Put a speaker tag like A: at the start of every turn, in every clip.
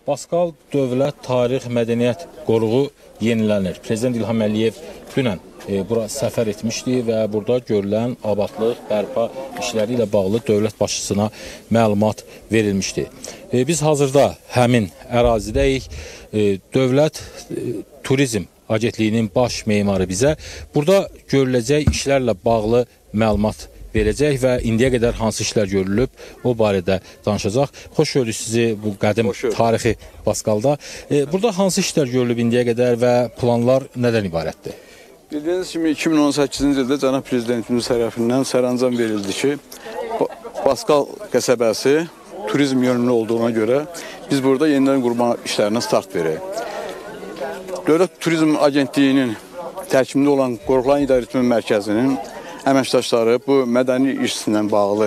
A: Baskal Dövlət Tarix Mədəniyyət Qoruğu yenilənir. Prezident İlham Əliyev dünən bura səfər etmişdi və burada görülən abadlıq, bərpa işləri ilə bağlı dövlət başçısına məlumat verilmişdi. Biz hazırda həmin ərazidəyik. Dövlət Turizm Agentliyinin baş memarı bizə burada görüləcək işlərlə bağlı məlumat verəcək və indiyə qədər hansı işlər görülüb, o barədə danışacaq. Xoş gördük sizi bu qədim tarixi Baskalda. Burada hansı işlər görülüb indiyə qədər və planlar nədən ibarətdir?
B: Bildiyiniz kimi 2018-ci ildə Cənab Prezidentimiz tərəfindən sərəncam verildi ki, Baskal qəsəbəsi turizm yönümlü olduğuna görə biz burada yenidən qurma işlərinə start verək. Dövlət Turizm Agentliyinin tərkibində olan Qoruqların İdarəetmə Mərkəzinin əməkdaşları bu mədəni işlə bağlı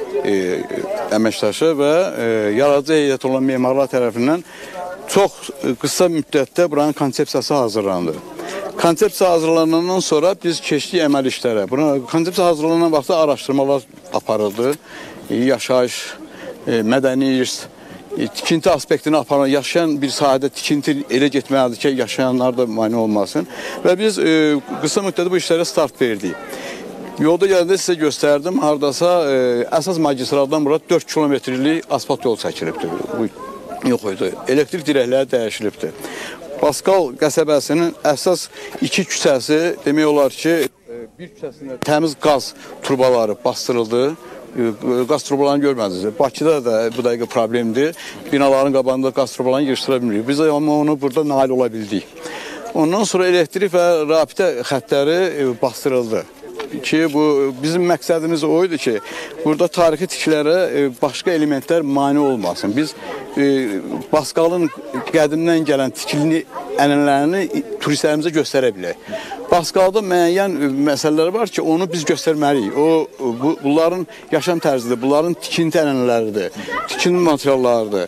B: əməkdaşı və yaradıcı heyət olan memarlar tərəfindən çox qısa müddətdə buranın konsepsiyası hazırlandı. Konsepsiya hazırlanandan sonra biz keçdik əməl işlərə. Konsepsiya hazırlanan vaxtda araşdırmalar aparıldı. Yaşayış, mədəni irs, tikinti aspektini aparan, yaşayan bir sahədə tikinti elə getməlidir ki, yaşayanlar da mane olmasın. Və biz qısa müddətdə bu işlərə start verdik. Yolda gələndə sizə göstərdim, haradasa əsas magistraldan bura 4 kilometrlik asfalt yol çəkilibdir. Yox idi, elektrik dirəkləri dəyişilibdir. Baskal qəsəbəsinin əsas 2 küçəsi demək olar ki, bir küçəsində təmiz qaz turbaları bastırıldı. Qaz turbalarını görmədiniz. Bakıda da bu dəqiqə problemdir. Binaların qabağında qaz turbalarını yığışdıra bilmirik. Biz amma onu burada nail ola bildik. Ondan sonra elektrik və rabitə xəttləri bastırıldı. Ki bu bizim məqsədimiz o idi ki, burada tarixi tiklərə başqa elementlər mane olmasın. Biz Baskalın qədimdən gələn tikilini, ənənələrini turistlərimizə göstərə bilək. Baskalda müəyyən məsələlər var ki, onu biz göstərməliyik. Bunların yaşam tərzidir, bunların tikinti ənənələridir, tikinti materiallarıdır,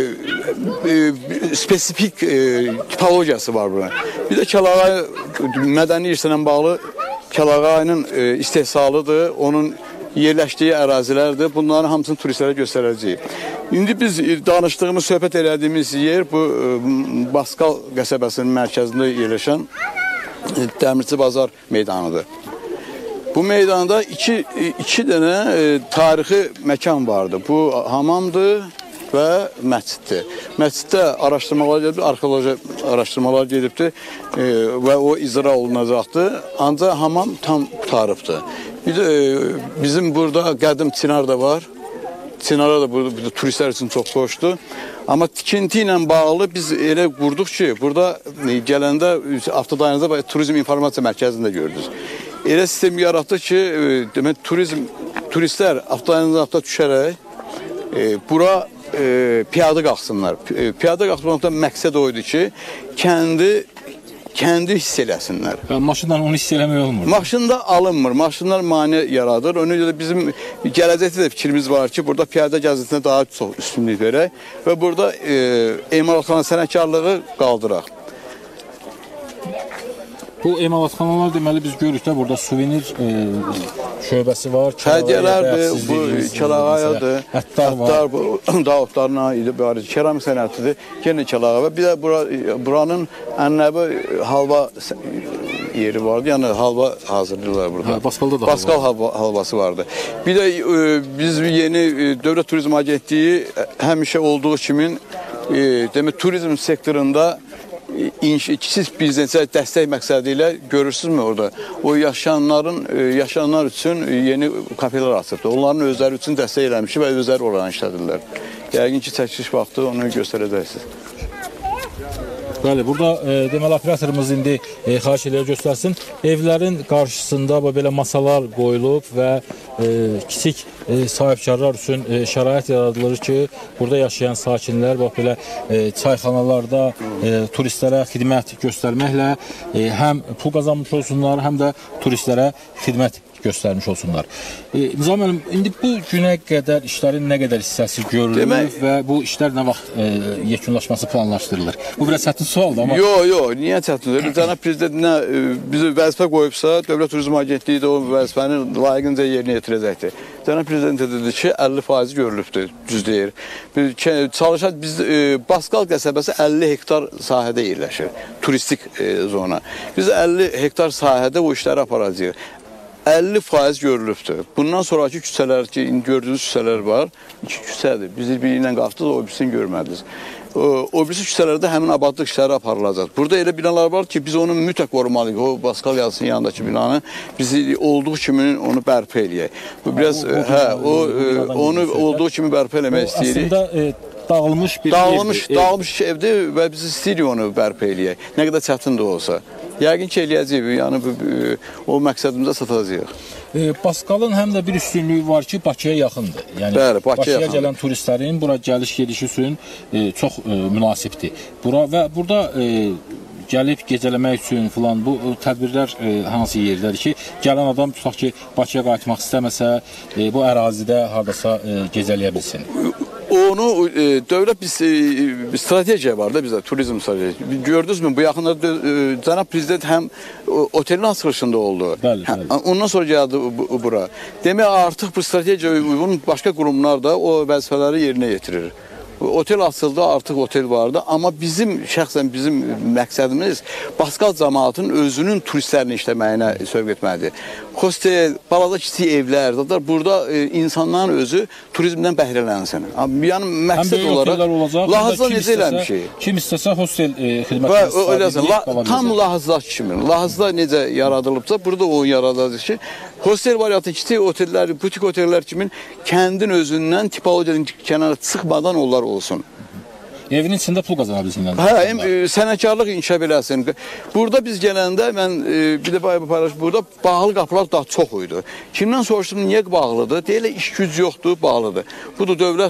B: spesifik tipologiyası var buna. Bir də Kəlağay mədəni irslə bağlı Kəlağayının istehsalıdır, onun yerləşdiyi ərazilərdir. Bunların hamısını turistlərə göstərəcəyik. İndi biz danışdığımız, söhbət elədiyimiz yer bu Baskal qəsəbəsinin mərkəzində yerləşən Dəmirçi Bazar meydanıdır. Bu meydanda iki dənə tarixi məkan vardı. Bu hamamdır və məsciddir. Məsciddə araşdırmalar gedibdir, arxeoloji araşdırmalar gedibdir və o icra olunacaqdır. Ancaq hamam tam qutarıbdır. Bir də bizim burada qədim Çinar da var. Çinara da burada turistlər üçün çox xoşdur. Amma tikinti ilə bağlı biz elə qurduq ki, burada gələndə avtodayanıqda turizm informasiya mərkəzində gördünüz. Elə sistem yaratdı ki, demək turistlər avtodayanıqda düşərək bura piyada qalxsınlar. Piyada qalxmaqda məqsəd o idi ki, kəndi hiss eləsinlər.
A: Maşından onu hiss eləmək olmur.
B: Maşında alınmır. Maşınlar mane yaradır. Ona görə bizim gələcəkdə də fikrimiz var ki, burada piyada gəzintisinə daha çox üstünlük verək və burada emalatxana sənətkarlığı qaldıraq.
A: Bu emalatxanalar deməli biz görürük də burada suvenir şöbəsi var.
B: Hədiyyələrdir, bu Kəlağayadır, həttar Davudlarına idi, keramik sənətidir, yenə Kəlağaya. Bir də buranın ənəbi halva yeri vardı, yəni halva hazırlayırlar burada.
A: Baskalda da
B: Baskal halvası vardı. Bir də biz yeni Dövlət Turizm Agentliyi həmişə olduğu kimi demək turizm sektorunda kiçik biznesə dəstək məqsədi ilə görürsünüzmü orada? O yaşayanlar üçün yeni kafelər açıbdır. Onların özləri üçün dəstək eləmişi və özləri oranı işlədirlər. Yəqin ki, çəkiliş vaxtı onu göstərəcəksiniz.
A: Bəli, burada deməli operatorumuz indi xahiş edir göstərsin. Evlərin qarşısında belə masalar qoyulub və kiçik sahibkarlar üçün şərait yaradılır ki, burada yaşayan sakinlər belə çayxanalarda turistlərə xidmət göstərməklə həm pul qazanmış olsunlar, həm də turistlərə xidmət göstərmiş olsunlar. Nizam müəllim, indi bu günə qədər işlərin nə qədər hissəsi görülür və bu işlər nə vaxt yekunlaşması planlaşdırılır? Bu biraz çətin sualdır amma...
B: Yox, niyə çətindir? Cənab Prezident nə bizi vəzifə qoyubsa, Dövlət Turizm Agentliyi də o vəzifəni layiqincə yerinə yetirəcəkdir. Cənab Prezident dedi ki, 50% görülübdür, düz deyir. Çalışaq, biz Baskal qəsəbəsi 50 hektar sahədə yerləşir, turistik zona. Biz 50 hektar sahədə o işləri aparacağıq. 50% görülübdür. Bundan sonraki küçələr ki, gördüyünüz küçələr var, 2 küçədir. Biz biri ilə qalxdıq, o birisini görmədiniz. O birisi küçələrdə həmin abadlıq işləri aparılacaq. Burada elə binalar var ki, biz onu mütləq qorumalıyıq. O Baskal yazısının yanındakı binanı biz olduğu kimi onu bərpa eləyək. Bu biraz onu olduğu kimi bərpa eləmək istəyirik.
A: Əslində dağılmış bir
B: dağılmış evdir və biz istəyirik onu bərpa eləyək. Nə qədər çətin də olsa. Yəqin ki, eləyəcəyik. Yəni o məqsədimizə satacağıq.
A: Baskalın həm də bir üstünlüyü var ki, Bakıya yaxındır. Yəni
B: bəli,
A: Bakıya gələn turistlərin bura gəliş-gediş üçün çox münasibdir. Və burada gəlib gecələmək üçün filan bu tədbirlər hansı yerdədir ki, gələn adam tutaq ki, Bakıya qayıtmaq istəməsə, bu ərazidə hardasa gecələyə bilsin?
B: Onu dövlət bir strategiya var da bizdə, turizm strategiyası. Gördünüzmü, bu yaxınlarda Cənab Prezident həm otelin açılışında oldu.
A: Bəli.
B: Ondan sonra gəldi bura. Demək, artıq bu strategiyaya uyğun başqa qurumlar da o vəzifələri yerinə yetirir. Otel açıldı, artıq otel vardı. Amma şəxsən bizim məqsədimiz Baskal cəmaatının özünün turistlərini işləməyinə sövq etməlidir. Hostel, balaca kiçik evlər, burada insanların özü turizmdən bəhrələnsin. Yəni məqsəd olaraq Lahızda necə eləmişik?
A: Kim istəsə hostel xidmətini
B: tam Lahızdakı kimi. Lahızda necə yaradılıbsa, burada o yaradılır ki, hostel variantı kiçik otellər, butik otellər kimi kəndin özündən tipologiyadan kənara çıxmadan onlar olsun.
A: Evin içində pul qazana bilsinlər.
B: Sənətkarlıq inkişaf eləsin. Burada biz gələndə, mən bir də paylaşım, burada bağlı qapılar daha çox idi. Kimdən soruşdum, niyə bağlıdır? Deyilə, iş güc yoxdur, bağlıdır. Budur, dövlət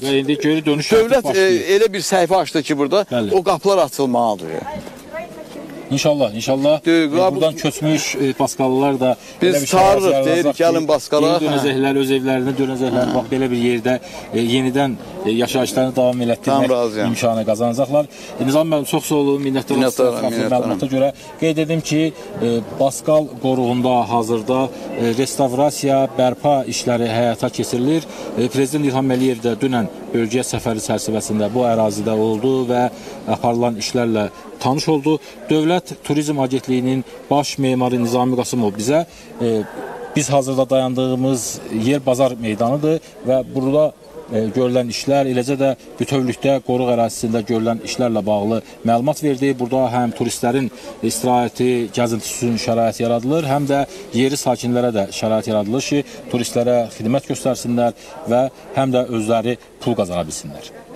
B: elə bir səhifə açdı ki, burada o qapılar açılmalıdır.
A: İnşallah. Buradan köçmüş Baskallılar da
B: biz çağırırıq, deyirik, gəlin Baskala.
A: Dönəcəklər, öz evlərinə dönəcəklər. Bax, belə bir yerdə yenidən yaşayışlarını davam elətdirmək imkanı qazanacaqlar. Nizam müəllim, çox sağ olun, minnətdarım. Məlumata görə qeyd edim ki, Baskal qoruğunda hazırda restavrasiya, bərpa işləri həyata keçirilir. Prezident İlham Əliyev də dünən bölgəyə səfəri çərçivəsində bu ərazidə oldu və aparılan işlərlə tanış oldu. Dövlət Turizm Agentliyinin baş memarı Nizami Qasımov bizə biz hazırda dayandığımız yer bazar meydanıdır və burada görülən işlər, eləcə də bütövlükdə qoruq ərazisində görülən işlərlə bağlı məlumat verdi. Burada həm turistlərin istirahəti, gəzintisi üçün şərait yaradılır, həm də yeri sakinlərə də şərait yaradılır ki, turistlərə xidmət göstərsinlər və həm də özləri pul qazana bilsinlər.